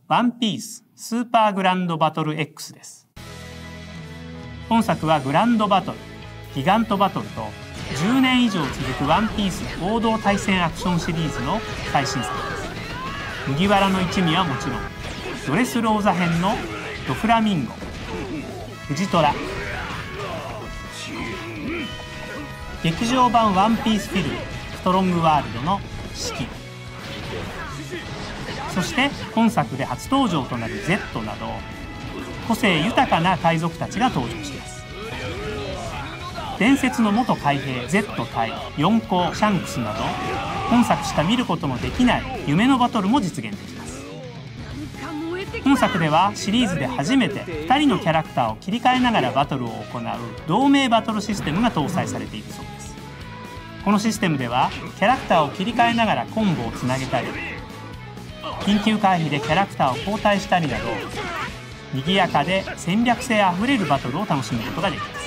ワンピーススーパーグランドバトル X です。本作はグランドバトル、ギガントバトルと10年以上続くワンピース王道対戦アクションシリーズの最新作です。麦わらの一味はもちろん、ドレスローザ編のドフラミンゴ、フジトラ、劇場版ワンピースフィルムストロングワールドのシキ、そして本作で初登場となる Z など個性豊かな海賊たちが登場します。伝説の元海兵 Z 対四皇シャンクスなど本作しか見ることのできない夢のバトルも実現できます。本作ではシリーズで初めて2人のキャラクターを切り替えながらバトルを行う同盟バトルシステムが搭載されているそうです。このシステムではキャラクターを切り替えながらコンボをつなげたり、緊急回避でキャラクターを交代したりなど賑やかで戦略性あふれるバトルを楽しむことができます。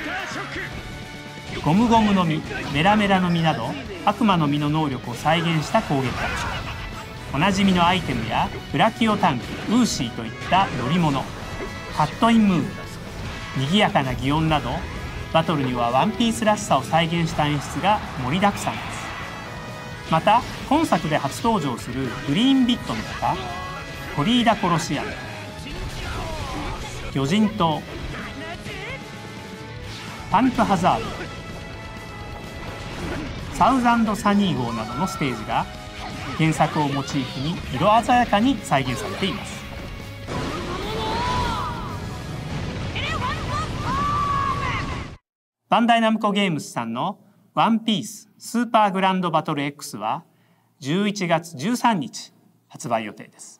ゴムゴムの実、メラメラの実など悪魔の実の能力を再現した攻撃アクション、おなじみのアイテムやブラキオタンク、ウーシーといった乗り物、カットインムーブ、賑やかな擬音などバトルにはワンピースらしさを再現した演出が盛りだくさんです。また本作で初登場するグリーンビットのほか、コリーダコロシアム、魚人島、パンクハザード、サウザンドサニー号などのステージが原作をモチーフに色鮮やかに再現されています。バンダイナムコゲームズさんのワンピーススーパーグランドバトル X は11月13日発売予定です。